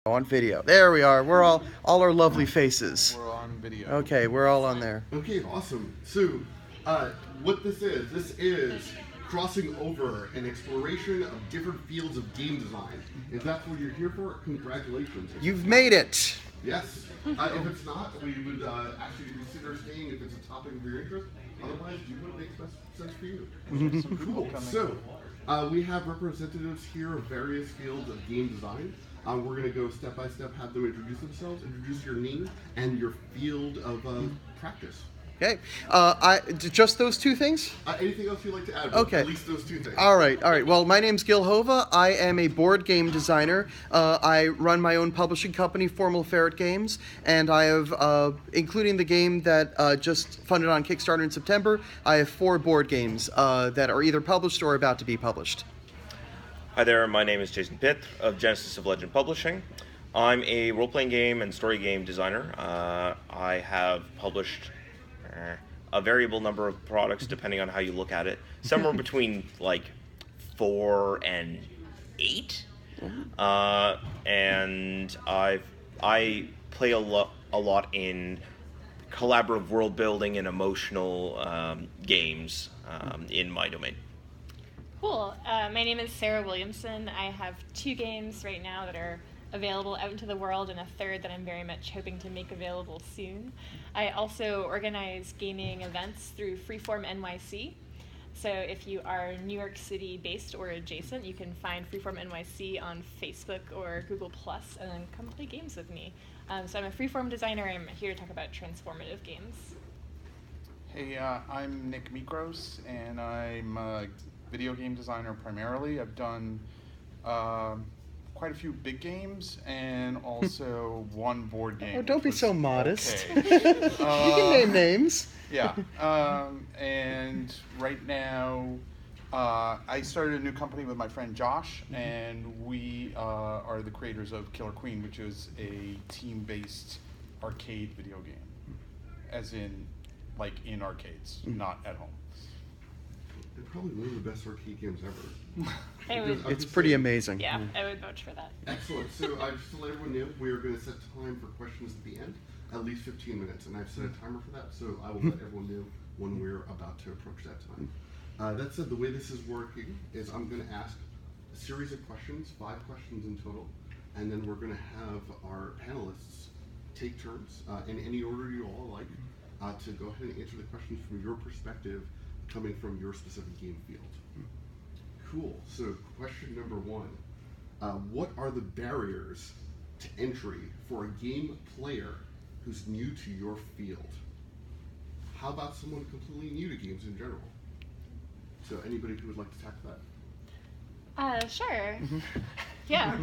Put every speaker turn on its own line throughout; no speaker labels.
On video. There we are. We're all our lovely faces.
We're on video.
Okay, we're all on there.
Okay, awesome. So, what this is crossing over an exploration of different fields of game design. If that's what you're here for, congratulations.
You've made it.
Yes. If it's not, we would ask you to consider staying if it's a topic of your interest. Otherwise, do what makes best sense for you. Cool. So, we have representatives here of various fields of game design. We're going to go step by step, have them introduce themselves, introduce your name and your field of practice.
Okay. Just those two things?
Anything else you'd like to add?
Okay.
At least those two things.
All right. Well, my name's Gil Hova. I am a board game designer. I run my own publishing company, Formal Ferret Games, and I have, including the game that just funded on Kickstarter in September, I have 4 board games that are either published or about to be published.
Hi there, my name is Jason Pitre of Genesis of Legend Publishing. I'm a role-playing game and story game designer. I have published a variable number of products depending on how you look at it. Somewhere between like 4 and 8. And I play a lot in collaborative world building and emotional games in my domain.
Cool. My name is Sara Williamson. I have 2 games right now that are available out into the world and a third that I'm very much hoping to make available soon. I also organize gaming events through Freeform NYC. So if you are New York City based or adjacent, you can find Freeform NYC on Facebook or Google+, and then come play games with me. So I'm a freeform designer. I'm here to talk about transformative games.
Hey, I'm Nik Mikros, and I'm a video game designer primarily. I've done quite a few big games and also one board game.
Oh, don't be so modest.
Okay.
You can name names.
Yeah. And right now, I started a new company with my friend Josh, and we are the creators of Killer Queen, which is a team-based arcade video game. As in, like in arcades, not at home.
They're probably one of the best arcade games ever.
It's pretty amazing.
Yeah, I would vouch for that.
Excellent. So just to let everyone know, we are going to set time for questions at the end, at least 15 minutes, and I've set a timer for that, so I will let everyone know when we're about to approach that time. That said, the way this is working is I'm going to ask a series of questions, 5 questions in total, and then we're going to have our panelists take turns in any order you all like to go ahead and answer the questions from your perspective, coming from your specific game field. Cool. So question number 1. What are the barriers to entry for a game player who's new to your field? How about someone completely new to games in general? So anybody who would like to tackle that?
Sure. Yeah.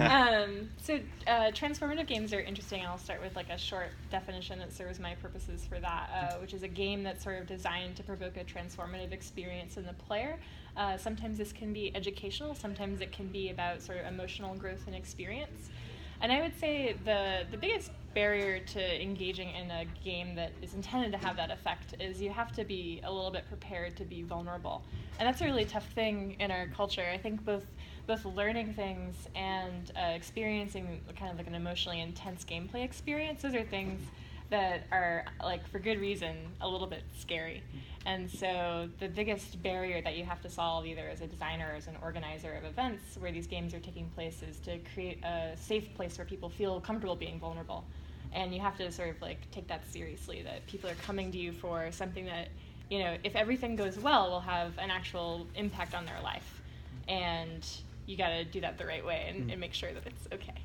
So transformative games are interesting. I'll start with like a short definition that serves my purposes for that, which is a game that's sort of designed to provoke a transformative experience in the player. Sometimes this can be educational, sometimes it can be about sort of emotional growth and experience. And I would say the biggest barrier to engaging in a game that is intended to have that effect is you have to be a little bit prepared to be vulnerable. And that's a really tough thing in our culture. I think both learning things and experiencing kind of like an emotionally intense gameplay experience, those are things that are, like, for good reason, a little bit scary. And so the biggest barrier that you have to solve, either as a designer or as an organizer of events where these games are taking place, is to create a safe place where people feel comfortable being vulnerable. And you have to sort of like take that seriously, that people are coming to you for something that, you know, if everything goes well, will have an actual impact on their life. And you got to do that the right way and make sure that it's okay.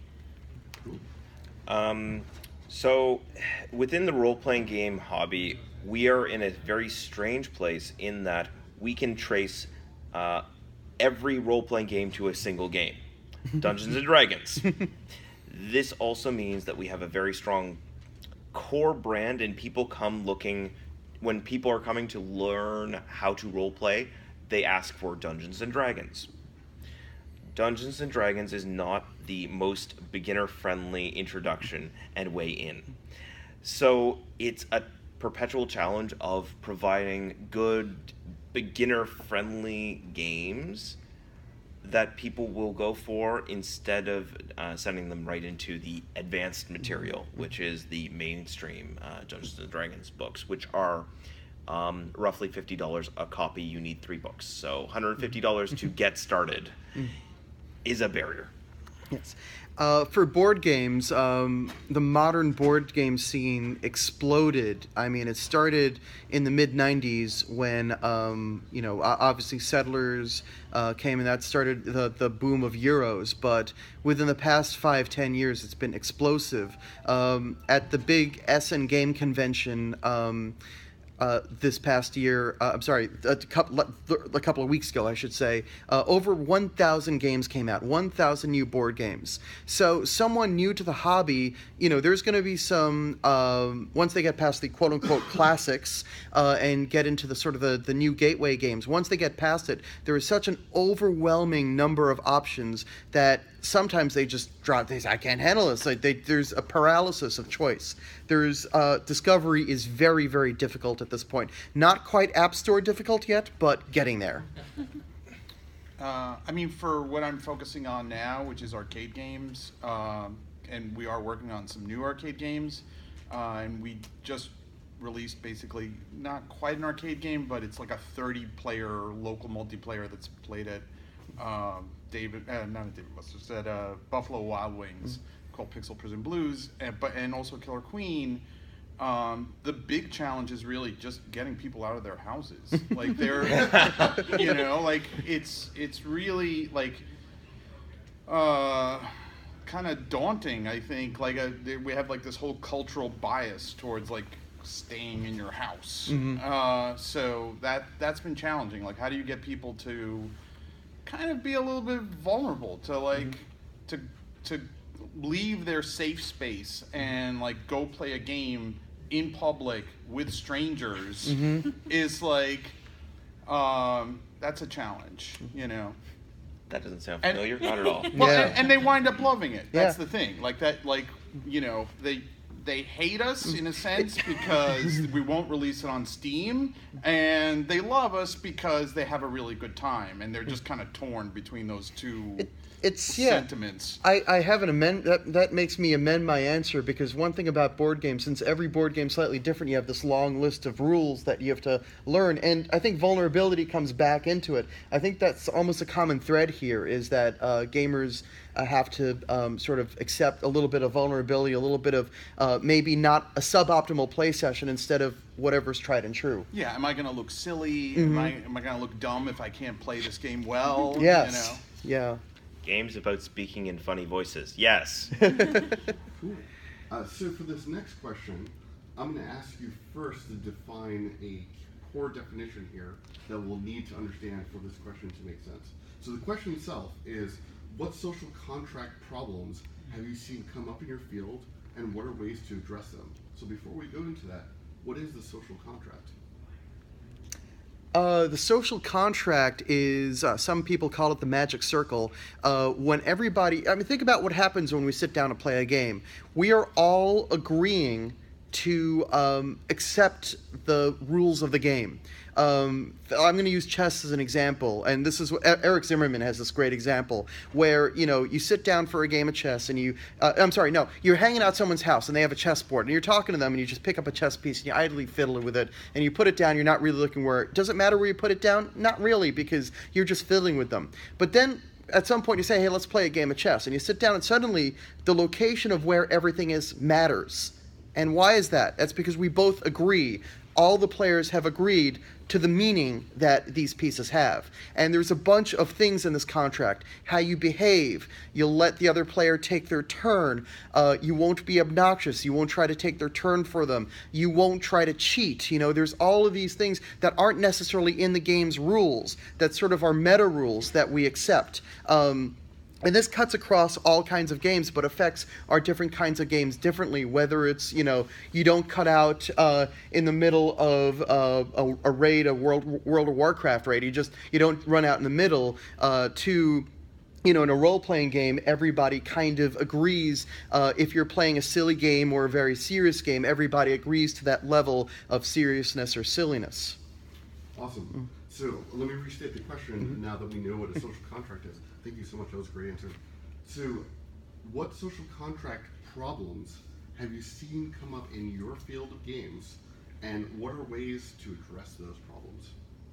So within the role-playing game hobby, we are in a very strange place in that we can trace every role-playing game to a single game, Dungeons and Dragons. This also means that we have a very strong core brand, and people come looking, when people are coming to learn how to role-play, they ask for Dungeons and Dragons. Dungeons and Dragons is not the most beginner-friendly introduction and way in. So it's a perpetual challenge of providing good beginner-friendly games that people will go for instead of sending them right into the advanced material, which is the mainstream Dungeons and Dragons books, which are roughly $50 a copy. You need 3 books, so $150 to get started is a barrier.
Yes. For board games, the modern board game scene exploded. I mean, it started in the mid-'90s when, obviously Settlers came, and that started the boom of Euros. But within the past 5-10 years, it's been explosive. At the big Essen Game Convention, this past year, a couple of weeks ago, I should say, over 1,000 games came out, 1,000 new board games. So someone new to the hobby, there's going to be some, once they get past the quote-unquote classics and get into the sort of the new gateway games, once they get past it, there is such an overwhelming number of options that sometimes they just drop. They say, I can't handle this. There's a paralysis of choice. Discovery is very, very difficult at this point. Not quite App Store difficult yet, but getting there.
For what I'm focusing on now, which is arcade games, and we are working on some new arcade games, and we just released basically not quite an arcade game, but it's like a 30-player local multiplayer that's played at Buffalo Wild Wings, called Pixel Prison Blues, and also Killer Queen. The big challenge is really just getting people out of their houses. Like they're, it's really like kind of daunting. I think we have like this whole cultural bias towards like staying in your house. So that's been challenging. Like, how do you get people to kind of be a little bit vulnerable to like to leave their safe space and like go play a game in public with strangers is like that's a challenge,
That doesn't sound familiar. Not at all.
Well, and they wind up loving it. That's the thing. Like that, they hate us in a sense because we won't release it on Steam, and they love us because they have a really good time, and they're just kind of torn between those two sentiments.
I have an amend that makes me amend my answer, because one thing about board games, since every board game's slightly different, you have this long list of rules that you have to learn, and I think vulnerability comes back into it. I think that's almost a common thread here, is that gamers have to sort of accept a little bit of vulnerability, a little bit of maybe not a suboptimal play session instead of whatever's tried and true.
Yeah, am I going to look silly? Am I going to look dumb if I can't play this game well?
Yes. Yeah.
Games about speaking in funny voices. Yes.
Cool. So for this next question, I'm going to ask you first to define a core definition here that we'll need to understand for this question to make sense. So the question itself is, what social contract problems have you seen come up in your field, and what are ways to address them? So before we go into that, what is the social contract?
The social contract is, some people call it the magic circle. When everybody, think about what happens when we sit down to play a game. We are all agreeing to accept the rules of the game. I'm going to use chess as an example, and this is what Eric Zimmerman has this great example where you sit down for a game of chess and you're hanging out at someone's house and they have a chessboard and you're talking to them and you just pick up a chess piece and you idly fiddle with it and you put it down. You're not really looking where. Does it matter where you put it down? Not really, because you're just fiddling with them. But then at some point you say, hey, let's play a game of chess, and you sit down and suddenly the location of where everything is matters. And why is that? That's because we both agree. All the players have agreed to the meaning that these pieces have. And there's a bunch of things in this contract. How you behave. You'll let the other player take their turn. You won't be obnoxious. You won't try to take their turn for them. You won't try to cheat. There's all of these things that aren't necessarily in the game's rules, that sort of are meta rules that we accept. And this cuts across all kinds of games, but affects our different kinds of games differently. Whether it's, you don't cut out in the middle of a raid, a World of Warcraft raid. You don't run out in the middle to, in a role-playing game, everybody kind of agrees. If you're playing a silly game or a very serious game, everybody agrees to that level of seriousness or silliness.
Awesome. So let me restate the question now that we know what a social contract is. Thank you so much. That was a great answer. So what social contract problems have you seen come up in your field of games, and what are ways to address those problems?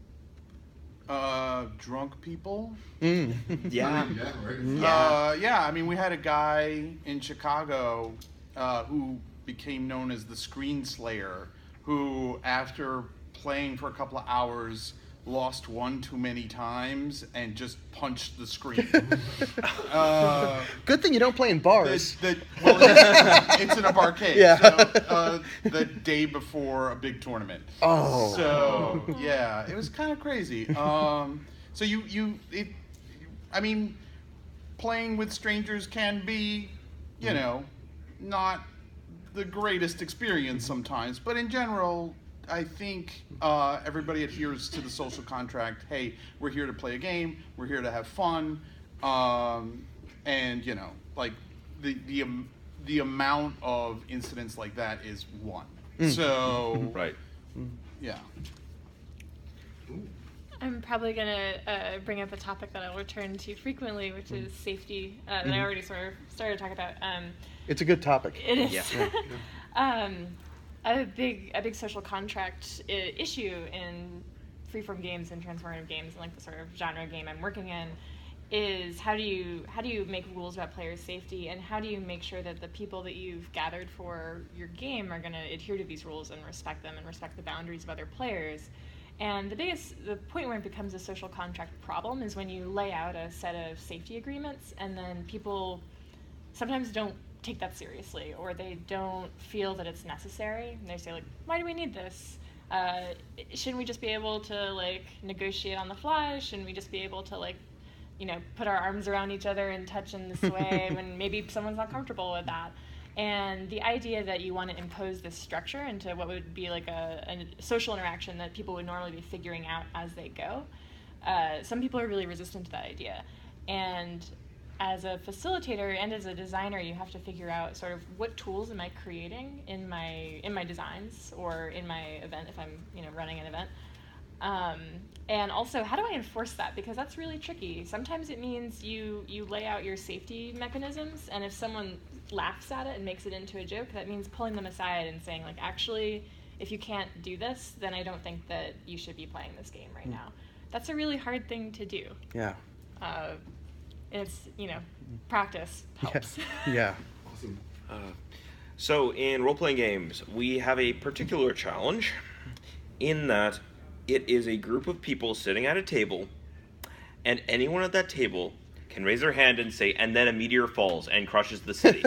Drunk people.
Yeah.
Yeah, right.
Yeah, I mean, we had a guy in Chicago who became known as the Screen Slayer, who, after playing for a couple of hours, lost one too many times and just punched the screen.
Good thing you don't play in bars.
Well, it's in a barcade.
Yeah.
So, the day before a big tournament.
Oh.
So yeah, it was kind of crazy. I mean, playing with strangers can be, you know, not the greatest experience sometimes, but in general, I think everybody adheres to the social contract. Hey, we're here to play a game. We're here to have fun, and you know, like the amount of incidents like that is one. So
Right.
yeah.
I'm probably going to bring up a topic that I'll return to frequently, which is safety, that I already sort of started to talk about.
It's a good topic.
It is.
Yeah.
A big social contract issue in freeform games and transformative games, and like the sort of genre game I'm working in, is how do you make rules about player safety, and how do you make sure that the people that you've gathered for your game are going to adhere to these rules and respect them and respect the boundaries of other players. And the point where it becomes a social contract problem is when you lay out a set of safety agreements and then people sometimes don't take that seriously, or they don't feel that it's necessary, and they say, like, why do we need this? Shouldn't we just be able to, like, negotiate on the fly? Shouldn't we just be able to, like, you know, put our arms around each other and touch in this way when maybe someone's not comfortable with that? And the idea that you want to impose this structure into what would be like a social interaction that people would normally be figuring out as they go, some people are really resistant to that idea. And as a facilitator and as a designer, you have to figure out sort of what tools am I creating in my designs or in my event if I'm, you know, running an event. And also, how do I enforce that? Because that's really tricky. Sometimes it means you lay out your safety mechanisms, and if someone laughs at it and makes it into a joke, that means pulling them aside and saying, like, actually, if you can't do this, then I don't think that you should be playing this game right now. That's a really hard thing to do.
Yeah.
It's, you know, practice helps.
Yeah.
Awesome.
So in role-playing games, we have a particular challenge in that it is a group of people sitting at a table, and anyone at that table can raise their hand and say, and then a meteor falls and crushes the city.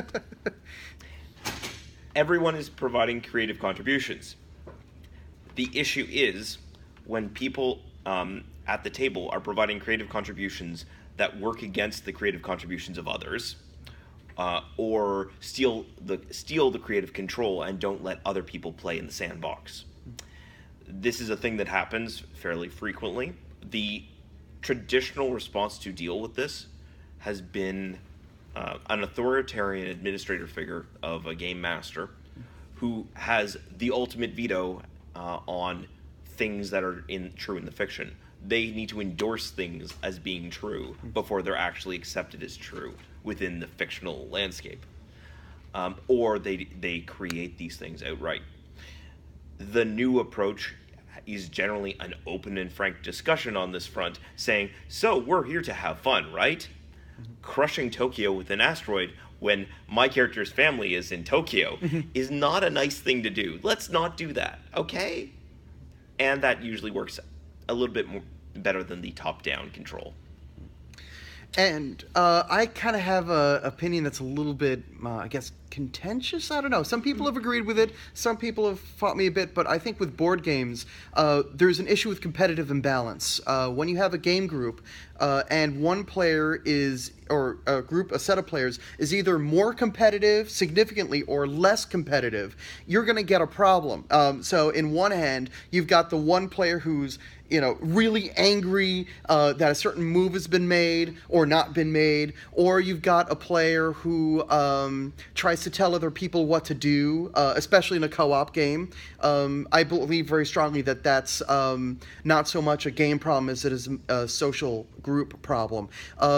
Everyone is providing creative contributions. The issue is when people at the table are providing creative contributions that work against the creative contributions of others, or steal the creative control and don't let other people play in the sandbox. This is a thing that happens fairly frequently. The traditional response to deal with this has been an authoritarian administrator figure of a game master who has the ultimate veto on things that are true in the fiction. They need to endorse things as being true before they're actually accepted as true within the fictional landscape. Or they create these things outright. The new approach is generally an open and frank discussion on this front, saying, so we're here to have fun, right? Crushing Tokyo with an asteroid when my character's family is in Tokyo is not a nice thing to do. Let's not do that, okay? And that usually works a little bit more better than the top-down control.
And I kind of have an opinion that's a little bit, I guess, contentious. I don't know. Some people have agreed with it. Some people have fought me a bit. But I think with board games, there's an issue with competitive imbalance. When you have a game group and one player is or a set of players is either more competitive significantly or less competitive, you're going to get a problem. So in one hand, you've got the one player who's really angry that a certain move has been made or not been made, or you've got a player who tries to tell other people what to do, especially in a co-op game. I believe very strongly that that's not so much a game problem as it is a social group problem.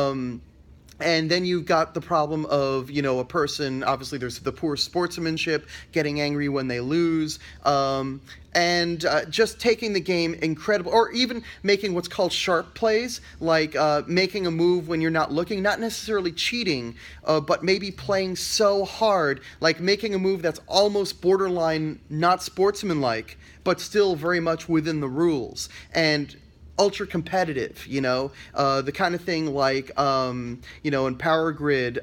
And then you've got the problem of, a person, obviously there's the poor sportsmanship, getting angry when they lose, and just taking the game incredible, or even making what's called sharp plays, like making a move when you're not looking, not necessarily cheating, but maybe playing so hard, like making a move that's almost borderline not sportsmanlike, but still very much within the rules. And ultra competitive, the kind of thing like, in Power Grid,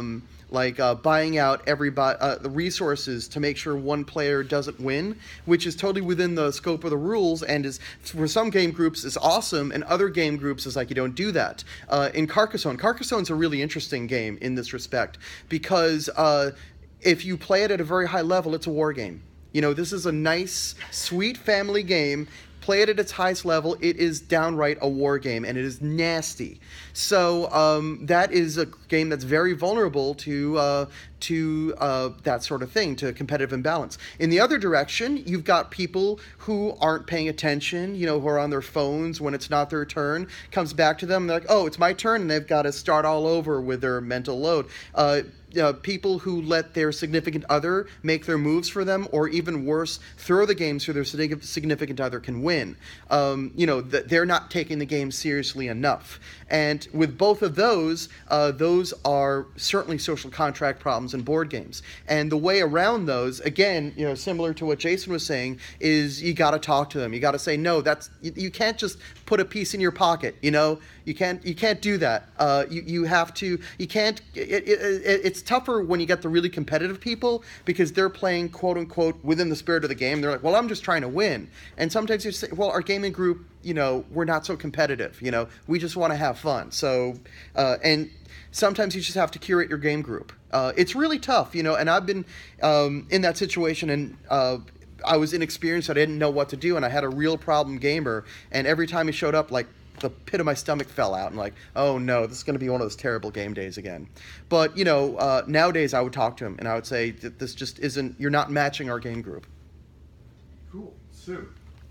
buying out everybody the resources to make sure one player doesn't win, which is totally within the scope of the rules, and is for some game groups is awesome, and other game groups is like you don't do that. In Carcassone's a really interesting game in this respect, because if you play it at a very high level, it's a war game. This is a nice, sweet family game. Play it at its highest level, it is downright a war game, and it is nasty. So that is a game that's very vulnerable to that sort of thing, to competitive imbalance. In the other direction, you've got people who aren't paying attention, who are on their phones when it's not their turn. Comes back to them, and they're like, oh, it's my turn, and they've got to start all over with their mental load. People who let their significant other make their moves for them, or even worse, throw the game so their significant other can win. They're not taking the game seriously enough. And with both of those are certainly social contract problems in board games. And the way around those, again, similar to what Jason was saying, is you got to talk to them. You got to say, no, you can't just put a piece in your pocket. You can't do that. You have to. You can't. It's tougher when you get the really competitive people, because they're playing quote unquote within the spirit of the game. They're like, well, I'm just trying to win. And sometimes you say, well, our gaming group, we're not so competitive. We just want to have fun. So, and sometimes you just have to curate your game group. It's really tough, and I've been in that situation, and I was inexperienced. I didn't know what to do, and I had a real problem gamer. And every time he showed up, like, the pit of my stomach fell out, and like, oh no, this is going to be one of those terrible game days again. But nowadays I would talk to him, and I would say that this just isn't. You're not matching our game group.
Cool. Sue.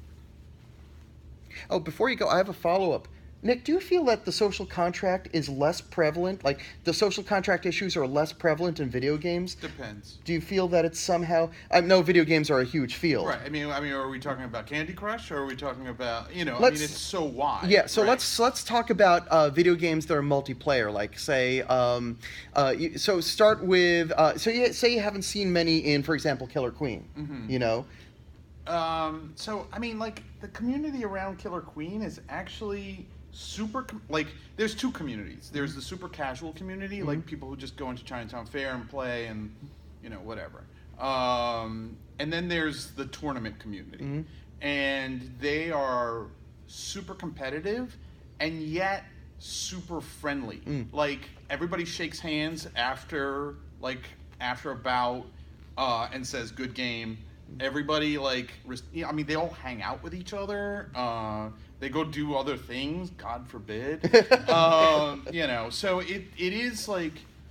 Oh, before you go, I have a follow-up. Nick, do you feel that the social contract is less prevalent? Like, the social contract issues are less prevalent in video games?
Depends.
Do you feel that it's somehow... I know video games are a huge field.
Right. I mean, are we talking about Candy Crush, or are we talking about, it's so wide.
Yeah, so
right?
let's talk about video games that are multiplayer. Like, say, so start with... say you haven't seen many in, for example, Killer Queen,
So, the community around Killer Queen is actually... there's two communities. There's the super casual community, like people who just go into Chinatown Fair and play and, whatever. And then there's the tournament community. And they are super competitive and yet super friendly. Like, everybody shakes hands after a bout and says, good game. Everybody, they all hang out with each other. They go do other things, God forbid. So it is like,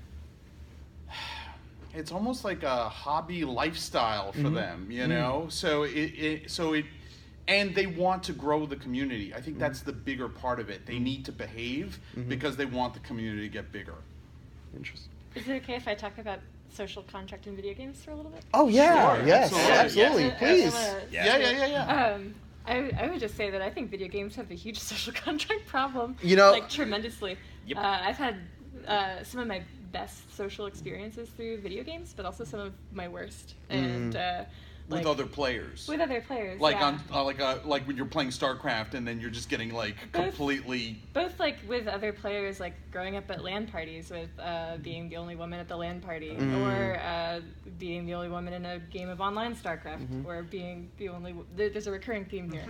it's almost like a hobby lifestyle for them, So and they want to grow the community. I think that's the bigger part of it. They need to behave because they want the community to get bigger.
Interesting.
Is it okay if I talk about social contract in video games for a little bit?
Oh, yeah.
Sure,
Yes,
absolutely.
please.
Yeah.
I would just say that I think video games have a huge social contract problem. Tremendously.
Yep.
I've had some of my best social experiences through video games, but also some of my worst. And
with other players.
With other players,
like
yeah.
on like when you're playing StarCraft and then you're just getting like completely.
Both like with other players, like growing up at LAN parties with being the only woman at the LAN party, or being the only woman in a game of online StarCraft, or being the only. There's a recurring theme here.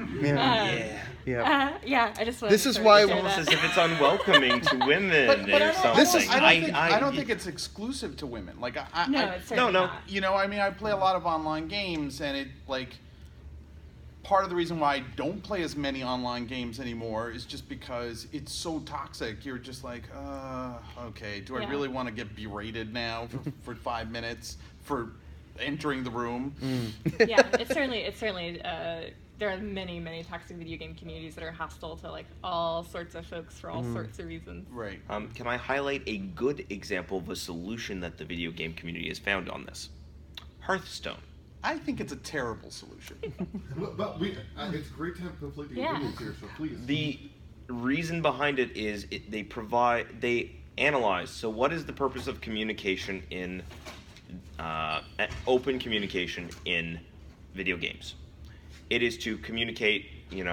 Yeah. I just wanted
This
to
is
sort
why
of share
Almost
that.
as if it's unwelcoming to women
But
or something.
I don't think it's exclusive to women. Like
No, it's certainly not.
You know, I mean, I play a lot of online games, and it like part of the reason why I don't play as many online games anymore is just because it's so toxic. You're just like, okay, do I really want to get berated now for 5 minutes for entering the room?
Yeah, it's certainly. There are many toxic video game communities that are hostile to like all sorts of folks for all sorts of reasons.
Right.
Can I highlight a good example of a solution that the video game community has found on this? Hearthstone.
I think it's a terrible solution.
But it's great to have conflicting opinions here, so please.
The reason behind it is they analyze. So what is the purpose of communication in open communication in video games? It is to communicate,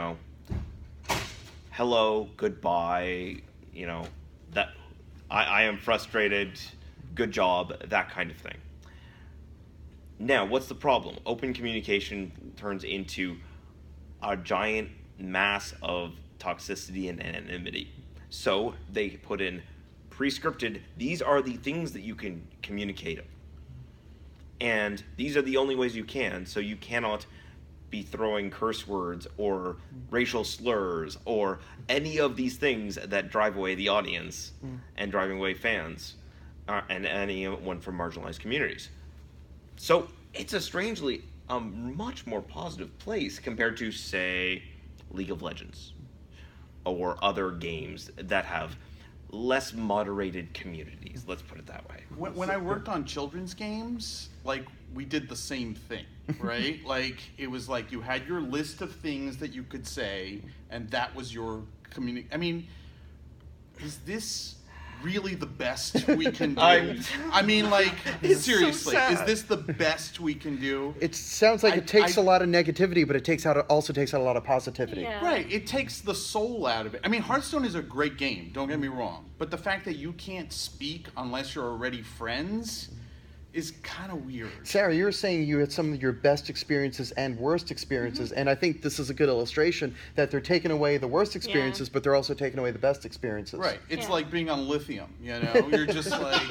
hello, goodbye, that I am frustrated, good job, that kind of thing. Now, what's the problem? Open communication turns into a giant mass of toxicity and anonymity. So they put in pre-scripted, these are the things that you can communicate. And these are the only ways you can, so you cannot be throwing curse words or racial slurs or any of these things that drive away the audience and driving away fans and anyone from marginalized communities. So it's a strangely much more positive place compared to, say, League of Legends or other games that have less moderated communities, let's put it that way.
When I worked on children's games, like, we did the same thing, right? Like, it was like you had your list of things that you could say, and that was your community. I mean, is this really the best we can do? I mean, like, seriously,
so
is this the best we can do?
It sounds like it takes a lot of negativity, but it also takes out a lot of positivity.
Yeah.
Right, it takes the soul out of it. I mean, Hearthstone is a great game, don't get me wrong. But the fact that you can't speak unless you're already friends is kind of weird.
Sarah, you were saying you had some of your best experiences and worst experiences, and I think this is a good illustration that they're taking away the worst experiences, but they're also taking away the best experiences.
Right, it's like being on lithium, You're just like...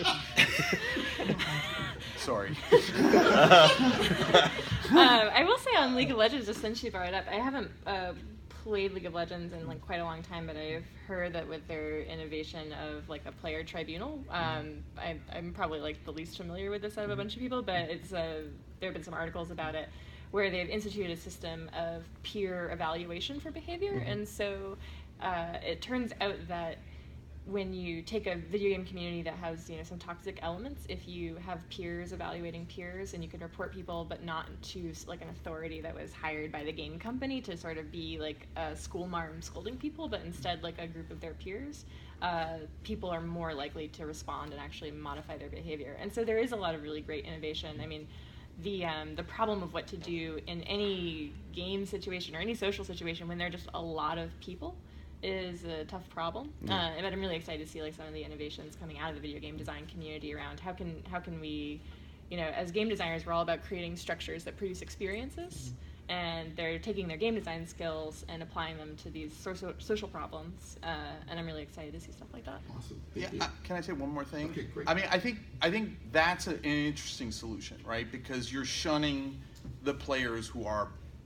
Sorry.
I will say on League of Legends, just since you brought it up, I haven't played League of Legends in like quite a long time, but I've heard that with their innovation of like a player tribunal, I'm probably like the least familiar with this out of a bunch of people, but it's there have been some articles about it where they've instituted a system of peer evaluation for behavior, and so it turns out that when you take a video game community that has some toxic elements, if you have peers evaluating peers and you can report people, but not to like an authority that was hired by the game company to sort of be like a school marm scolding people, but instead like a group of their peers, people are more likely to respond and actually modify their behavior. And so there is a lot of really great innovation. I mean, the problem of what to do in any game situation or any social situation when there are just a lot of people is a tough problem, but I'm really excited to see like some of the innovations coming out of the video game design community around how can we, as game designers, we're all about creating structures that produce experiences, and they're taking their game design skills and applying them to these social problems, and I'm really excited to see stuff like that.
Awesome.
Can I say one more thing?
Okay, great.
I mean, I think that's an interesting solution, right? Because you're shunning the players who are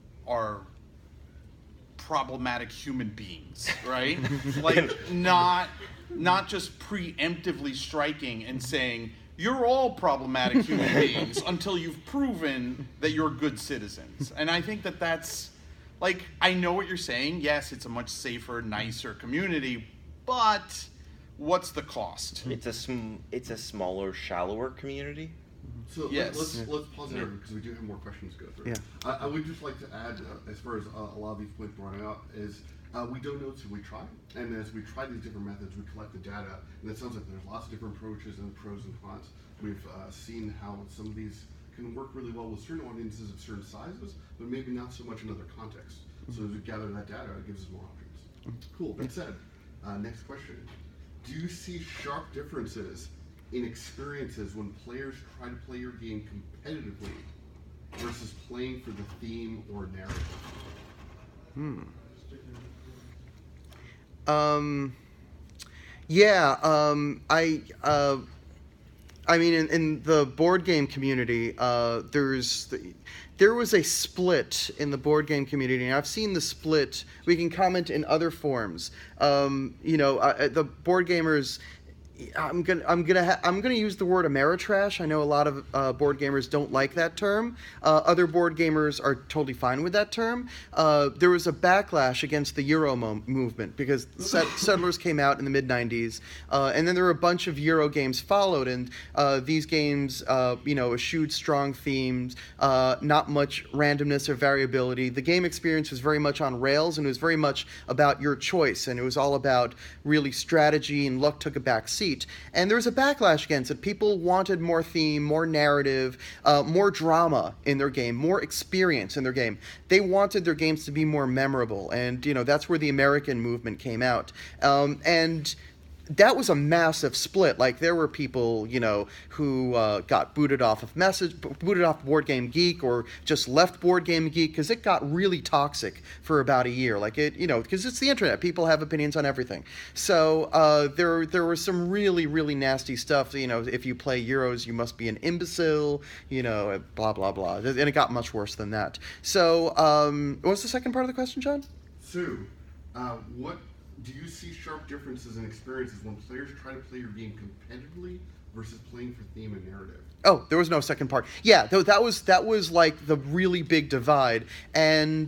problematic human beings, right? Like not just preemptively striking and saying you're all problematic human beings until you've proven that you're good citizens. And I think that's like, I know what you're saying. Yes, it's a much safer, nicer community, but what's the cost?
It's a smaller, shallower community.
So
yes.
let's pause there because we do have more questions to go through.
Yeah.
I would just like to add, as far as a lot of these points brought up, is we don't know until we try. And as we try these different methods, we collect the data. And it sounds like there's lots of different approaches and pros and cons. We've seen how some of these can work really well with certain audiences of certain sizes, but maybe not so much in other contexts. So as we gather that data, it gives us more options. Cool. That said, next question. Do you see sharp differences in experiences when players try to play your game competitively versus playing for the theme or narrative?
I mean, in the board game community, there was a split in the board game community, and I've seen the split. We can comment in other forms. The board gamers. I'm gonna use the word Ameritrash. I know a lot of board gamers don't like that term. Other board gamers are totally fine with that term. There was a backlash against the Euro movement because Settlers came out in the mid-90s, and then there were a bunch of Euro games followed, and these games, eschewed strong themes, not much randomness or variability. The game experience was very much on rails, and it was very much about your choice, and it was all about really strategy, and luck took a back seat. And there was a backlash against it. People wanted more theme, more narrative, more drama in their game, more experience in their game. They wanted their games to be more memorable, and that's where the American movement came out. And that was a massive split. Like, there were people, who got booted off Board Game Geek, or just left Board Game Geek because it got really toxic for about a year. Like, because it's the internet. People have opinions on everything. So there was some really, really nasty stuff. If you play Euros, you must be an imbecile. Blah blah blah. And it got much worse than that. So what was the second part of the question, John?
Sue, what do you see sharp differences in experiences when players try to play your game competitively versus playing for theme and narrative?
Oh, there was no second part. Yeah, that was like the really big divide, and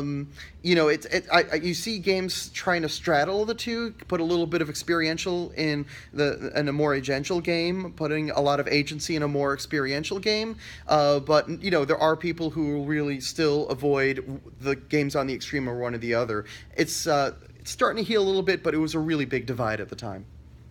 you see games trying to straddle the two, put a little bit of experiential in a more agential game, putting a lot of agency in a more experiential game. But there are people who really still avoid the games on the extreme or one or the other. It's starting to heal a little bit, but it was a really big divide at the time.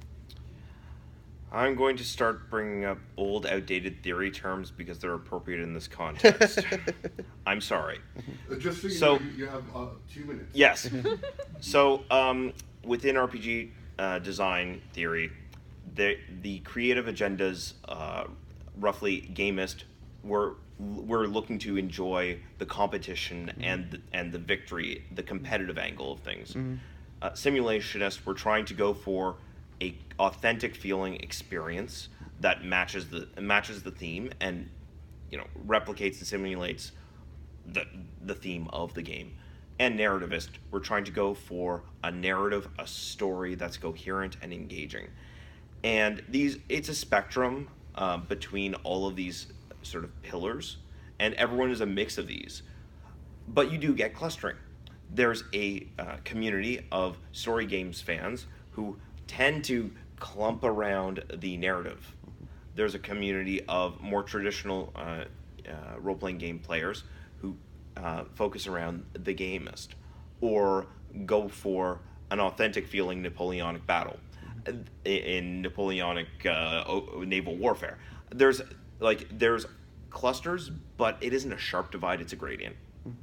I'm going to start bringing up old, outdated theory terms because they're appropriate in this context. I'm sorry.
Just so you know, you have 2 minutes.
Yes. So, within RPG design theory, the creative agendas, roughly gamist, we're looking to enjoy the competition and the victory, the competitive angle of things. Simulationists, we're trying to go for a authentic feeling experience that matches the theme and replicates and simulates the theme of the game. And narrativist, we're trying to go for a narrative, a story that's coherent and engaging. And it's a spectrum between all of these sort of pillars, and everyone is a mix of these. But you do get clustering. There's a community of story games fans who tend to clump around the narrative. There's a community of more traditional role-playing game players who focus around the gamist, or go for an authentic feeling Napoleonic battle in Napoleonic naval warfare. There's clusters, but it isn't a sharp divide, it's a gradient.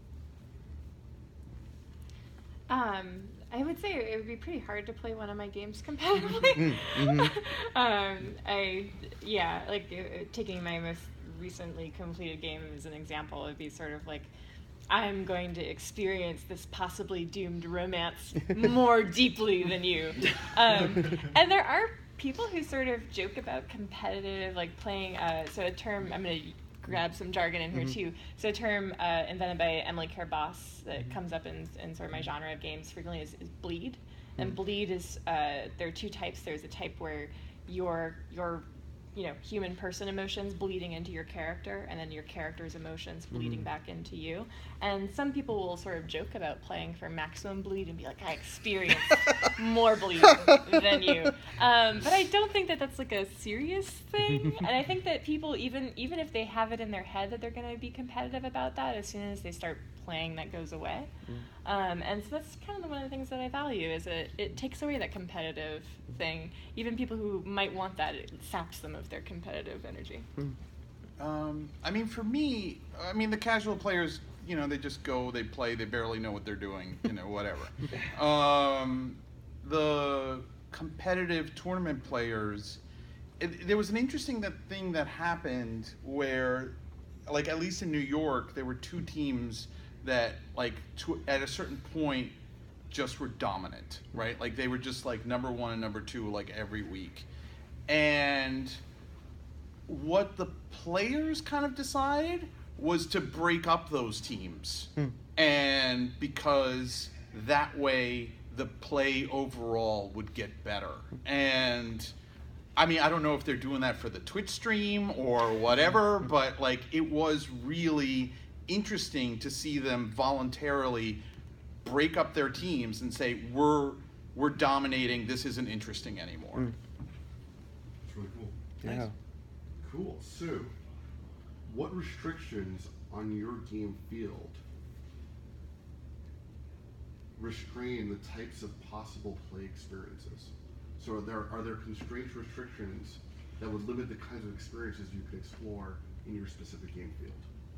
I would say it would be pretty hard to play one of my games competitively. Taking my most recently completed game as an example, it would be sort of like, I'm going to experience this possibly doomed romance more deeply than you. And there are people who sort of joke about competitive, like playing, so a term, I'm going to grab some jargon in here too. So a term invented by Emily Care-Boss that comes up in sort of my genre of games frequently is bleed. And bleed is, there are two types. There's a type where your human person emotions bleeding into your character, and then your character's emotions bleeding back into you. And some people will sort of joke about playing for maximum bleed and be like, I experienced more bleed than you. But I don't think that that's like a serious thing. And I think that people, even if they have it in their head that they're going to be competitive about that, as soon as they start playing, that goes away. And so that's kind of one of the things that I value, is that it takes away that competitive thing. Even people who might want that, it saps them of their competitive energy.
I mean, for me, the casual players, they just go, they play, they barely know what they're doing, whatever. The competitive tournament players, there was an interesting thing that happened where, like, at least in New York, there were two teams that, like, at a certain point, just were dominant, right? Like, they were just, like, number one and number two, like, every week. And what the players kind of decided was to break up those teams. And because that way the play overall would get better. And I don't know if they're doing that for the Twitch stream or whatever, but like it was really interesting to see them voluntarily break up their teams and say, we're dominating, this isn't interesting anymore.
It's really cool.
Yeah.
Cool. So, what restrictions on your game field restrain the types of possible play experiences? So are there constraints, restrictions that would limit the kinds of experiences you could explore in your specific game field?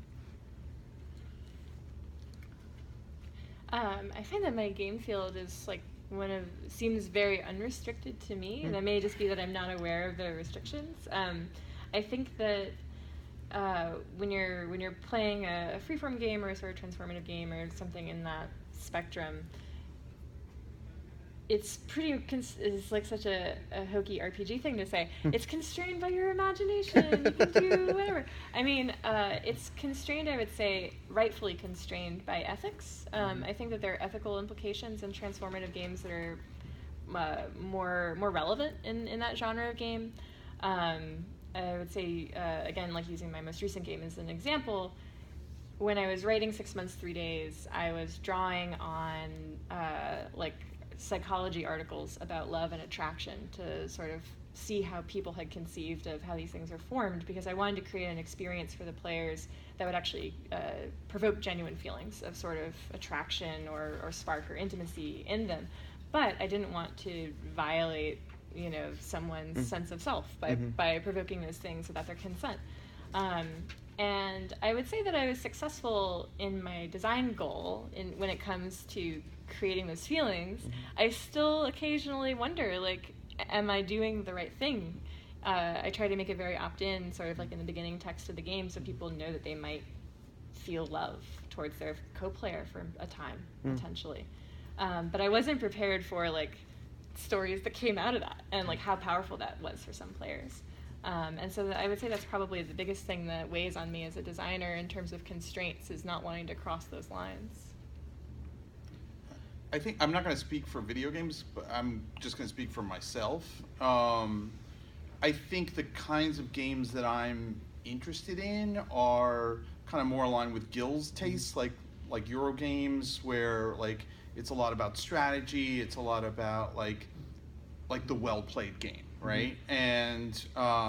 I find that my game field is like seems very unrestricted to me, and it may just be that I'm not aware of the restrictions. I think that when you're playing a freeform game or a sort of transformative game or something in that spectrum, it's it's like such a hokey RPG thing to say. It's constrained by your imagination. You can do whatever. It's constrained, I would say, rightfully constrained by ethics. I think that there are ethical implications in transformative games that are more relevant in that genre of game. I would say, again, like using my most recent game as an example, when I was writing 6 months, 3 days, I was drawing on psychology articles about love and attraction to sort of see how people had conceived of how these things are formed, because I wanted to create an experience for the players that would actually provoke genuine feelings of sort of attraction or spark or intimacy in them. But I didn't want to violate someone's sense of self by provoking those things without their consent. And I would say that I was successful in my design goal when it comes to creating those feelings. I still occasionally wonder, like, am I doing the right thing? I try to make it very opt-in, sort of like in the beginning text of the game, so people know that they might feel love towards their co-player for a time, potentially. But I wasn't prepared for, like, stories that came out of that and like how powerful that was for some players. And so I would say that's probably the biggest thing that weighs on me as a designer in terms of constraints, is not wanting to cross those lines.
I think I'm not going to speak for video games, but I'm just going to speak for myself. I think the kinds of games that I'm interested in are kind of more aligned with Gil's tastes, like Euro games, where like it's a lot about strategy. It's a lot about like the well-played game, right? And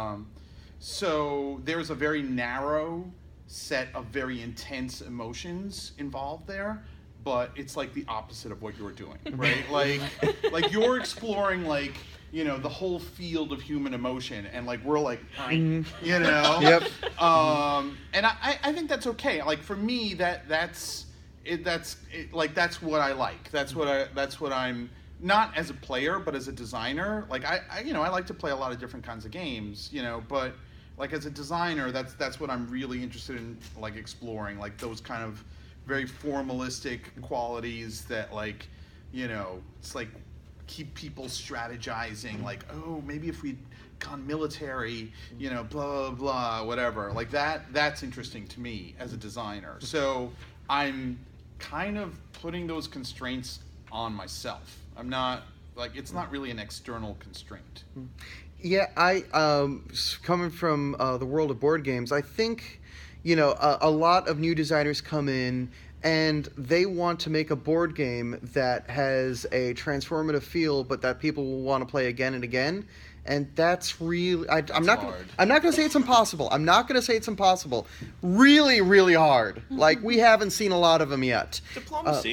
so there's a very narrow set of very intense emotions involved there, but it's like the opposite of what you're doing, right? like you're exploring like, the whole field of human emotion, and like we're like,
Yep.
And I think that's okay. Like for me, that's what I like. That's what I'm, not as a player, but as a designer. Like I like to play a lot of different kinds of games, but like as a designer, that's what I'm really interested in, like exploring, like those kind of very formalistic qualities that like, it's like keep people strategizing, like, oh, maybe if we'd gone military, blah, blah, blah, whatever. Like that's interesting to me as a designer. So I'm kind of putting those constraints on myself. I'm not, like, it's not really an external constraint.
Yeah, I coming from the world of board games, I think, a lot of new designers come in and they want to make a board game that has a transformative feel, but that people will want to play again and again. And that's really, I'm not going to say it's impossible. I'm not going to say it's impossible. Really, really hard. Like, we haven't seen a lot of them yet.
Diplomacy.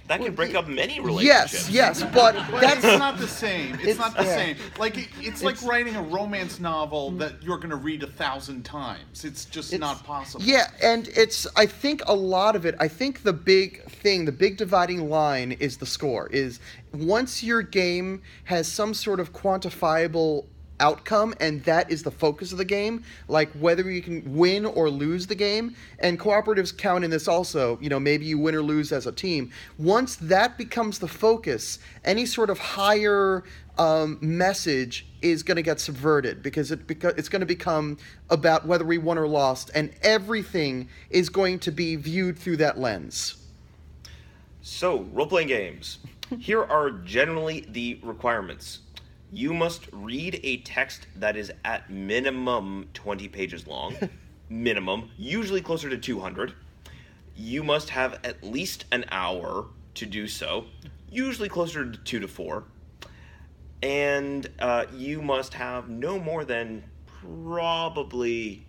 That can break up many relationships.
Yes, but
But
that's
it's not the same. It's not the
yeah.
same. Like it's like writing a romance novel that you're going to read 1,000 times. It's just not possible.
Yeah, and I think a lot of it, I think the big thing, the big dividing line is the score. Is once your game has some sort of quantifiable outcome, and that is the focus of the game, like whether you can win or lose the game, and cooperatives count in this also, maybe you win or lose as a team. Once that becomes the focus, any sort of higher message is going to get subverted because it's going to become about whether we won or lost, and everything is going to be viewed through that lens.
So, role-playing games. Here are generally the requirements. You must read a text that is at minimum 20 pages long. Minimum, usually closer to 200. You must have at least an hour to do so, usually closer to 2 to 4. And you must have no more than probably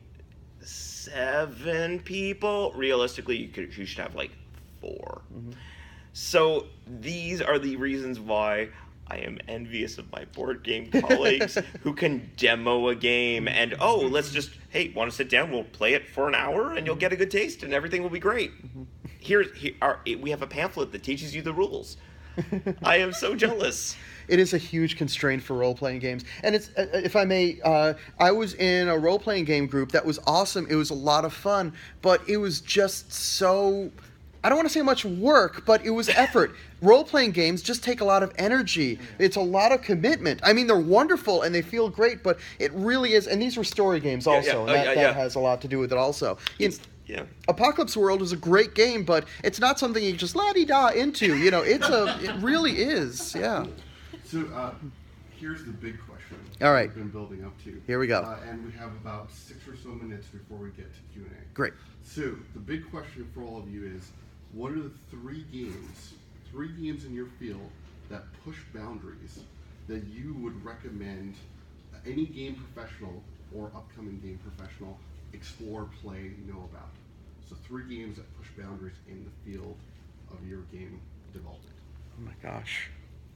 7 people. Realistically, you should have like 4. Mm-hmm. So these are the reasons why I am envious of my board game colleagues who can demo a game and, let's just, hey, want to sit down? We'll play it for an hour and you'll get a good taste and everything will be great. We have a pamphlet that teaches you the rules. I am so jealous.
It is a huge constraint for role-playing games. And it's, if I may, I was in a role-playing game group that was awesome. It was a lot of fun, but it was just so... I don't want to say much work, but it was effort. Role-playing games just take a lot of energy. It's a lot of commitment. I mean, they're wonderful and they feel great, but it really is. And these were story games also, and that has a lot to do with it also. Apocalypse World is a great game, but it's not something you just la-di-da into. It really is. Yeah.
So here's the big question.
All right.
We've been building up to.
Here we go.
And we have about 6 or so minutes before we get to Q&A.
Great.
So the big question for all of you is, what are the 3 games in your field that push boundaries that you would recommend any game professional or upcoming game professional explore, play, know about? So 3 games that push boundaries in the field of your game development.
Oh my gosh.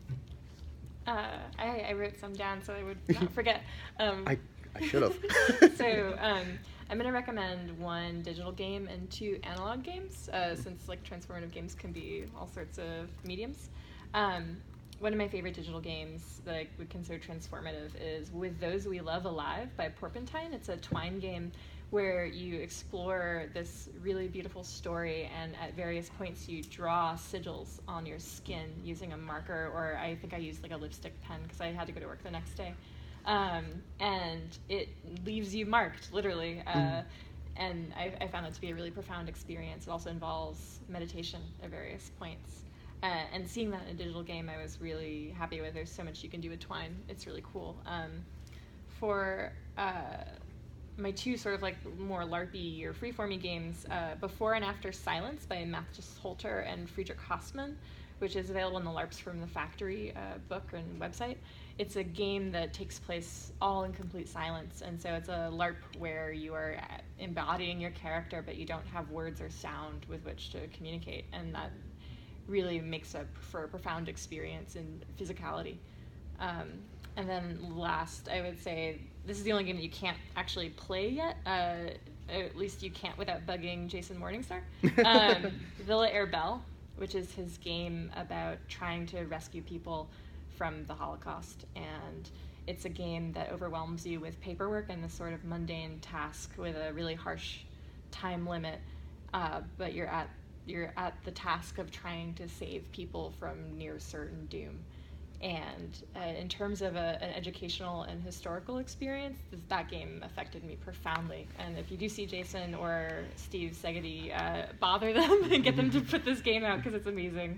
I wrote some down so I would not forget.
I should have.
So I'm going to recommend 1 digital game and 2 analog games, since transformative games can be all sorts of mediums. One of my favorite digital games that I would consider transformative is With Those We Love Alive by Porpentine. It's a twine game where you explore this really beautiful story, and at various points you draw sigils on your skin using a marker, or I think I used a lipstick pen because I had to go to work the next day. And it leaves you marked, literally. And I found it to be a really profound experience. It also involves meditation at various points. And seeing that in a digital game, I was really happy with. There's so much you can do with twine. It's really cool. For my 2 sort of more LARPy or freeformy games, Before and After Silence by Mathis Holter and Friedrich Hassmann, which is available in the LARPs from the Factory book and website. It's a game that takes place all in complete silence, and so it's a LARP where you are embodying your character, but you don't have words or sound with which to communicate, and that really makes for a profound experience in physicality. And then last, I would say, this is the only game that you can't actually play yet, at least you can't without bugging Jason Morningstar, Villa Air Bell, which is his game about trying to rescue people from the Holocaust. And it's a game that overwhelms you with paperwork and this sort of mundane task with a really harsh time limit, but you're at the task of trying to save people from near certain doom. And in terms of an educational and historical experience, that game affected me profoundly. And if you do see Jason or Steve Segedy, bother them and get them to put this game out because it's amazing.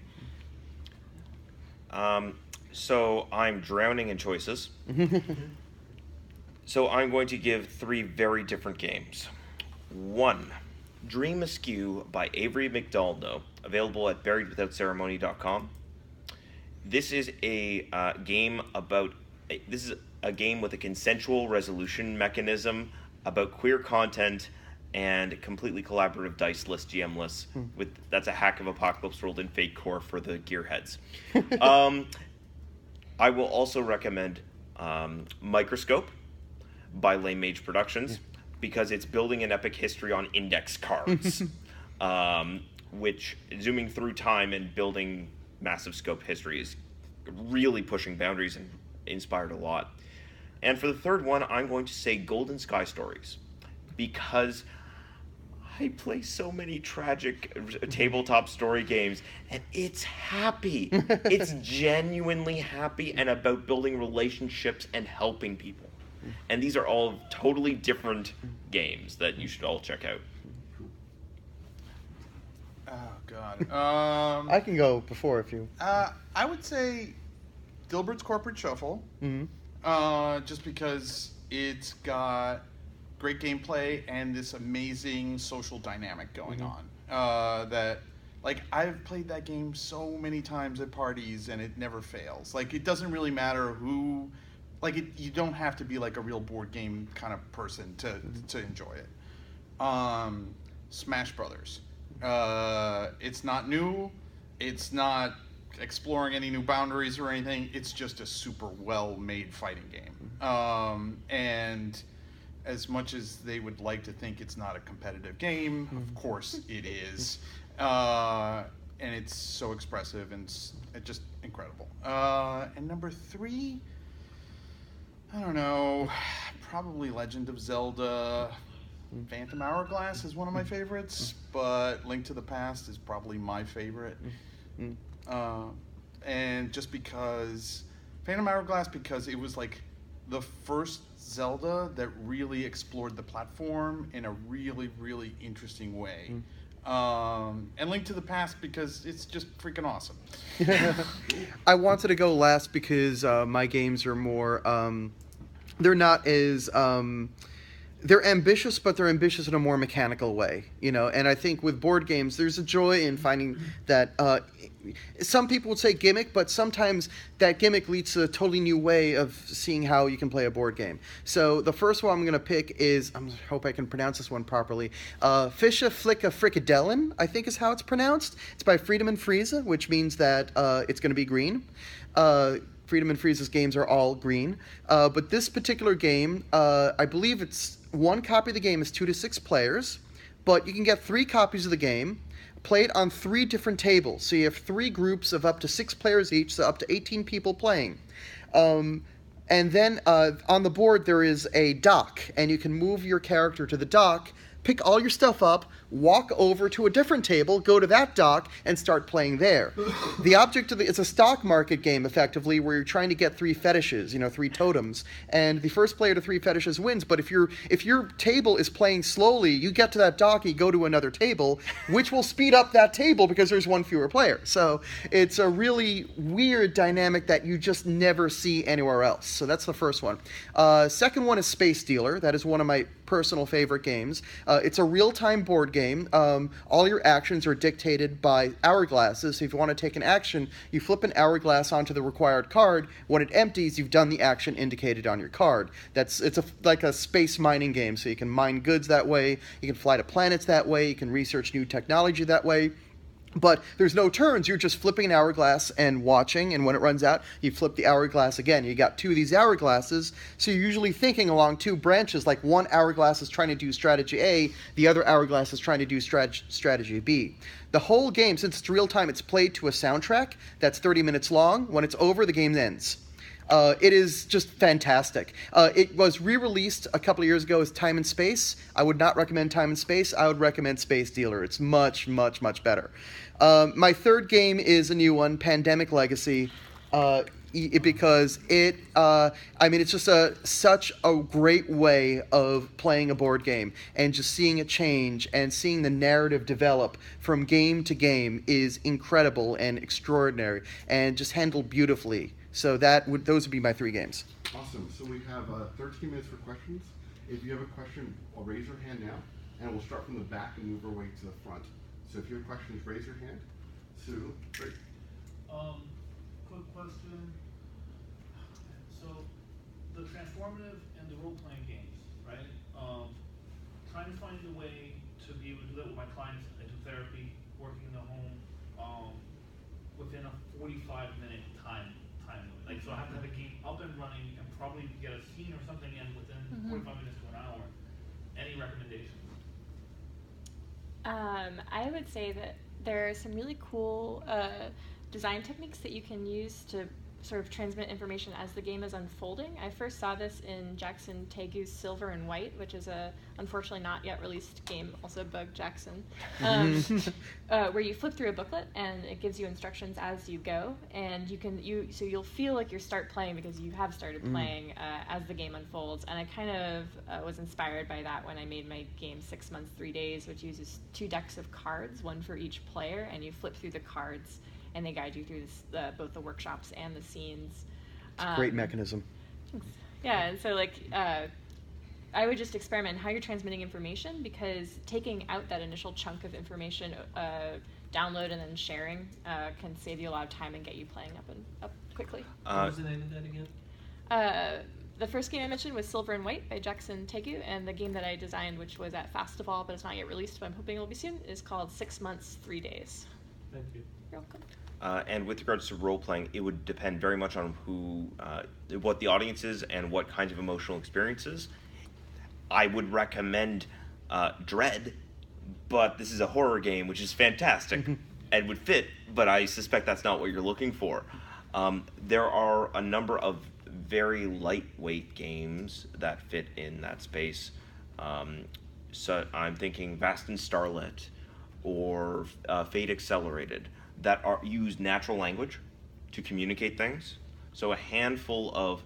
So I'm drowning in choices. So I'm going to give 3 very different games. 1, Dream Askew by Avery McDonald, available at buriedwithoutceremony.com. This is a game with a consensual resolution mechanism about queer content and completely collaborative dice-less, GM-less. That's a hack of Apocalypse World and Fate Core for the gearheads. I will also recommend Microscope by Lame Mage Productions, because it's building an epic history on index cards, which, zooming through time and building massive scope history, is really pushing boundaries and inspired a lot. And for the third one, I'm going to say Golden Sky Stories, because I play so many tragic tabletop story games, and it's happy. It's genuinely happy and about building relationships and helping people. And these are all totally different games that you should all check out.
Oh, God.
I can go before if you...
I would say Dilbert's Corporate Shuffle, just because it's got great gameplay and this amazing social dynamic going on. That, like, I've played that game so many times at parties, and it never fails. Like, it doesn't really matter who... Like, you don't have to be, like, a real board game kind of person to enjoy it. Smash Brothers. It's not new. It's not exploring any new boundaries or anything. It's just a super well-made fighting game. And as much as they would like to think it's not a competitive game, of course it is. And it's so expressive and it's just incredible. And number 3, I don't know, probably Legend of Zelda. Phantom Hourglass is one of my favorites, but Link to the Past is probably my favorite. And just because Phantom Hourglass, because it was like the first Zelda that really explored the platform in a really, really interesting way. And Link to the Past because it's just freaking awesome.
I wanted to go last because my games are more... they're not as... they're ambitious, but they're ambitious in a more mechanical way, you know. And I think with board games, there's a joy in finding that some people would say gimmick, but sometimes that gimmick leads to a totally new way of seeing how you can play a board game. So the first one I'm going to pick is, I hope I can pronounce this one properly, Fischa Flicka Frikadellen, I think is how it's pronounced. It's by Friedemann Friese, which means that it's going to be green. Friedemann Friese's games are all green. But this particular game, I believe it's one copy of the game is 2 to 6 players, but you can get 3 copies of the game, play it on 3 different tables. So you have 3 groups of up to 6 players each, so up to 18 people playing. And then on the board there is a dock, and you can move your character to the dock, pick all your stuff up, walk over to a different table, go to that dock, and start playing there. The object of it's a stock market game, effectively, where you're trying to get 3 fetishes, 3 totems, and the first player to 3 fetishes wins. But if your table is playing slowly, you get to that dock, you go to another table, which will speed up that table because there's one fewer player. So it's a really weird dynamic that you just never see anywhere else. So that's the first one. Second one is Space Dealer. That is one of my personal favorite games. It's a real-time board game. All your actions are dictated by hourglasses. So if you want to take an action, you flip an hourglass onto the required card. When it empties, you've done the action indicated on your card. It's like a space mining game. So you can mine goods that way. You can fly to planets that way. You can research new technology that way. But there's no turns. You're just flipping an hourglass and watching, and when it runs out, you flip the hourglass again. You got 2 of these hourglasses, so you're usually thinking along 2 branches, like one hourglass is trying to do strategy A, the other hourglass is trying to do strategy B. The whole game, since it's real time, it's played to a soundtrack that's 30 minutes long. When it's over, the game ends. It is just fantastic. It was re-released a couple of years ago as Time and Space. I would not recommend Time and Space. I would recommend Space Dealer. It's much, much, much better. My third game is a new one, Pandemic Legacy, because it's just such a great way of playing a board game, and just seeing it change and seeing the narrative develop from game to game is incredible and extraordinary, and just handled beautifully. So those would be my 3 games.
Awesome. So we have 13 minutes for questions. If you have a question, I'll raise your hand now, and we'll start from the back and move our way to the front. So if you have questions, raise your hand. Sue, great.
Quick question. So the transformative and the role-playing games, right? trying to find a way to be able to do that with my clients. I do therapy, working in the home, within a 45-minute time limit. Like, so I have to have a game up and running and probably get a scene or something in within 45 minutes to an hour. Any recommendations?
I would say that there are some really cool design techniques that you can use to sort of transmit information as the game is unfolding. I first saw this in Jackson Tegu's Silver and White, which is a unfortunately not yet released game, also bug Jackson, where you flip through a booklet and it gives you instructions as you go, and so you'll feel like you start playing because you have started playing as the game unfolds. And I kind of was inspired by that when I made my game 6 Months 3 Days, which uses 2 decks of cards, one for each player, and you flip through the cards and they guide you through both the workshops and the scenes.
Great mechanism.
Thanks. Yeah, and so I would just experiment in how you're transmitting information, because taking out that initial chunk of information, download and then sharing, can save you a lot of time and get you playing up quickly.
What was the name of that again?
The first game I mentioned was Silver and White by Jackson Tegu, and the game that I designed, which was at Festival but it's not yet released, but I'm hoping it will be soon, is called 6 Months 3 Days.
Thank you.
You're welcome.
And with regards to role-playing, it would depend very much on what the audience is and what kinds of emotional experiences. I would recommend Dread, but this is a horror game, which is fantastic and would fit, but I suspect that's not what you're looking for. There are a number of very lightweight games that fit in that space. So I'm thinking Vast and Starlit or Fate Accelerated, that use natural language to communicate things. So a handful of,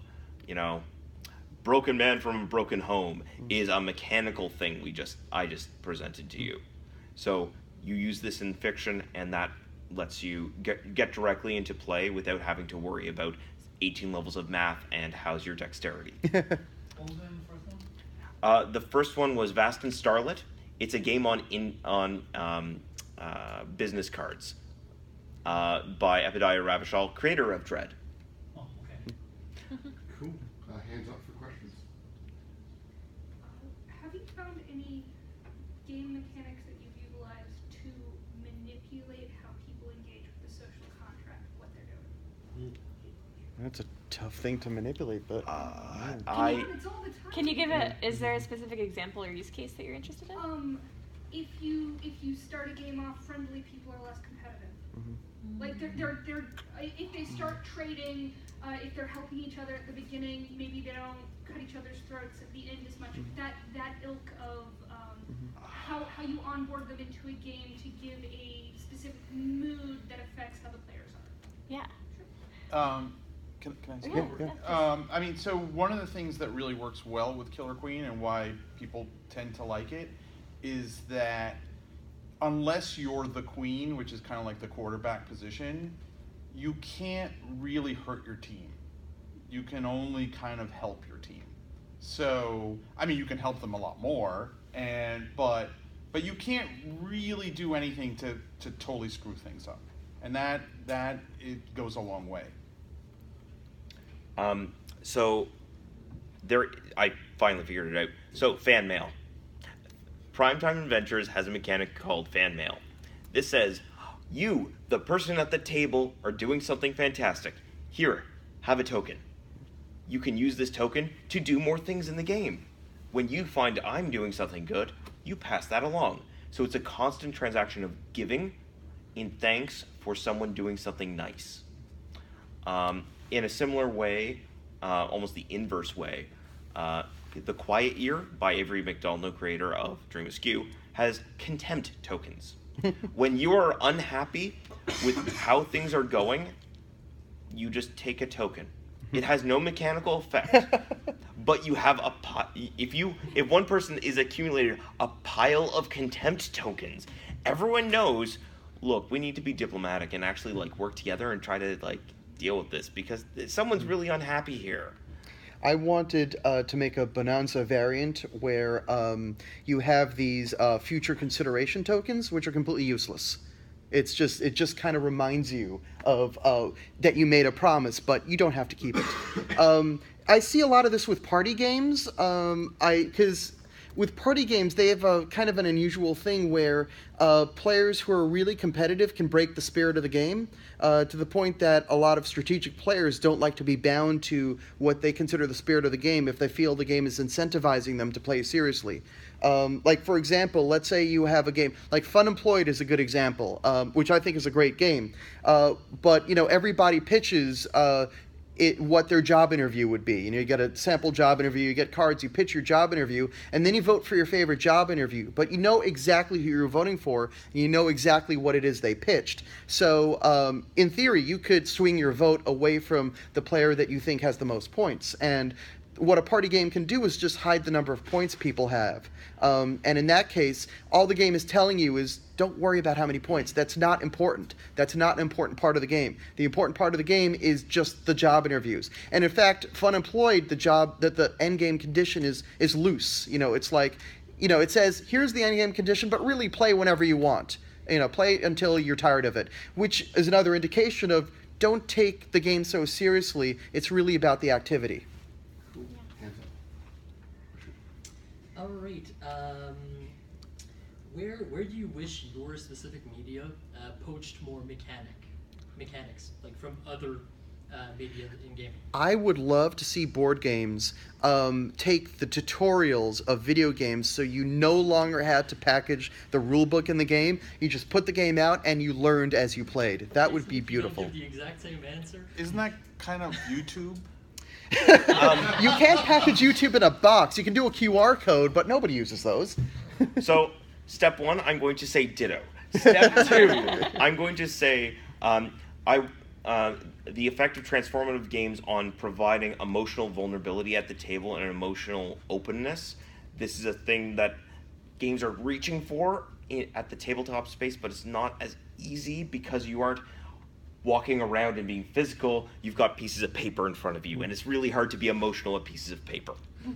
Broken Man from a Broken Home is a mechanical thing I just presented to you. So you use this in fiction, and that lets you get directly into play without having to worry about 18 levels of math and how's your dexterity.
What was the name of the first one?
The first one was Vast and Starlit. It's a game on business cards. By Epidiah Ravachol, creator of Dread.
Oh, okay.
Cool. Hands up for questions.
Have you found any game mechanics that you've utilized to manipulate how people engage with the social contract, what they're doing?
That's a tough thing to manipulate, but
It's all the time.
Can you give is there a specific example or use case that you're interested in?
If you start a game off friendly, people are less competitive. Like they're if they start trading, if they're helping each other at the beginning, maybe they don't cut each other's throats at the end as much. That ilk of how you onboard them into a game to give a specific mood that affects how the players are.
Yeah.
Can I say
Yeah.
so one of the things that really works well with Killer Queen and why people tend to like it is that unless you're the queen, which is kind of like the quarterback position, you can't really hurt your team. You can only kind of help your team. So, you can help them a lot more, but you can't really do anything to totally screw things up. And that it goes a long way.
So I finally figured it out. So fan mail. Primetime Adventures has a mechanic called fan mail. This says, you, the person at the table, are doing something fantastic. Here, have a token. You can use this token to do more things in the game. When you find I'm doing something good, you pass that along. So it's a constant transaction of giving in thanks for someone doing something nice. In a similar way, almost the inverse way, The Quiet Year by Avery McDonald, creator of Dream Askew, has contempt tokens. When you are unhappy with how things are going, you just take a token. It has no mechanical effect, but you have if one person is accumulated a pile of contempt tokens, everyone knows, look, we need to be diplomatic and actually work together and try to deal with this because someone's really unhappy here.
I wanted to make a Bonanza variant where you have these future consideration tokens, which are completely useless. It just kind of reminds you of that you made a promise, but you don't have to keep it. I see a lot of this with party games, because with party games, they have a kind of an unusual thing where players who are really competitive can break the spirit of the game to the point that a lot of strategic players don't like to be bound to what they consider the spirit of the game if they feel the game is incentivizing them to play seriously. Like, for example, let's say you have a game, like Fun Employed is a good example, which I think is a great game. But, everybody pitches what their job interview would be. You get a sample job interview, you get cards, you pitch your job interview, and then you vote for your favorite job interview. But you know exactly who you're voting for, and you know exactly what it is they pitched. So, in theory, you could swing your vote away from the player that you think has the most points. And what a party game can do is just hide the number of points people have. And in that case, all the game is telling you is, don't worry about how many points. That's not important. That's not an important part of the game. The important part of the game is just the job interviews. And in fact, Fun Employed, the end game condition is loose. It's like, it says, here's the end game condition, but really play whenever you want. Play until you're tired of it, which is another indication of don't take the game so seriously. It's really about the activity.
All right. Where do you wish your specific media poached more mechanics, like from other media in gaming?
I would love to see board games take the tutorials of video games, so you no longer had to package the rule book in the game. You just put the game out and you learned as you played. That would be beautiful.
You don't give the exact same answer?
Isn't that kind of YouTube?
You can't package YouTube in a box. You can do a QR code, but nobody uses those.
So, step one, I'm going to say ditto. Step two, I'm going to say the effect of transformative games on providing emotional vulnerability at the table and an emotional openness. This is a thing that games are reaching for at the tabletop space, but it's not as easy because you aren't walking around and being physical. You've got pieces of paper in front of you, and it's really hard to be emotional at pieces of paper.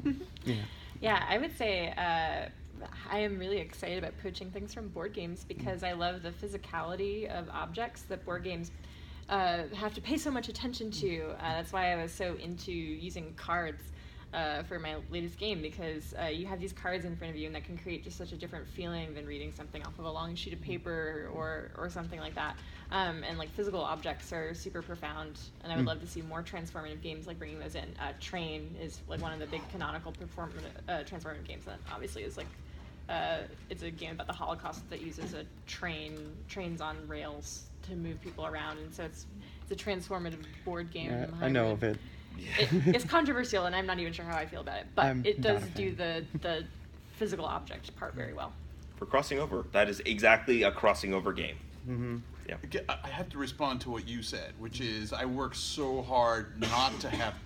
Yeah, I would say I am really excited about poaching things from board games because I love the physicality of objects that board games have to pay so much attention to. That's why I was so into using cards for my latest game, because you have these cards in front of you, and that can create just such a different feeling than reading something off of a long sheet of paper or something like that. And like physical objects are super profound, and I would love to see more transformative games like bringing those in. Train is like one of the big canonical transformative games that obviously is like it's a game about the Holocaust that uses trains on rails to move people around, and so it's a transformative board game.
Yeah, I know of it.
It's controversial, and I'm not even sure how I feel about it, but it does do the physical object part very well.
For crossing over, that is exactly a crossing over game.
Mm-hmm.
Yeah.
I have to respond to what you said, which is I work so hard not to have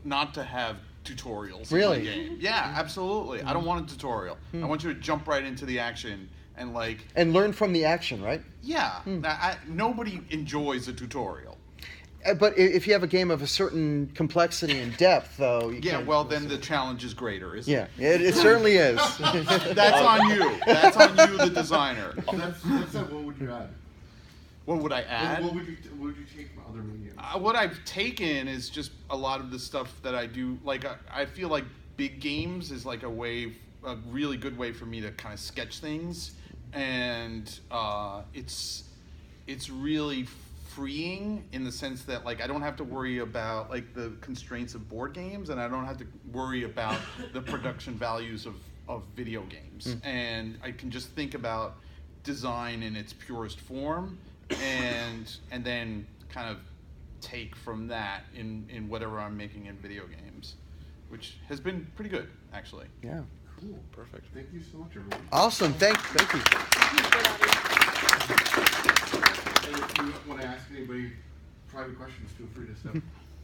tutorials.
Really?
In the game. Yeah, absolutely. I don't want a tutorial. I want you to jump right into the action and
learn from the action, right?
Yeah. Nobody enjoys a tutorial.
But if you have a game of a certain complexity and depth, though, you can't.
Well, then the challenge is greater, isn't it?
Yeah, it certainly is.
That's on you. That's on you, the designer.
That's what would you add?
What would I add?
What would you take from other mediums?
What I've taken is just a lot of the stuff that I do. Like I feel like big games is like a really good way for me to kind of sketch things, and it's really freeing in the sense that like I don't have to worry about like the constraints of board games, and I don't have to worry about the production values of video games, and I can just think about design in its purest form, and then kind of take from that in whatever I'm making in video games, which has been pretty good actually.
Yeah.
Cool.
Perfect.
Thank you so much, everyone.
Awesome. Thank you.
And if you want to ask anybody private questions, feel free to step.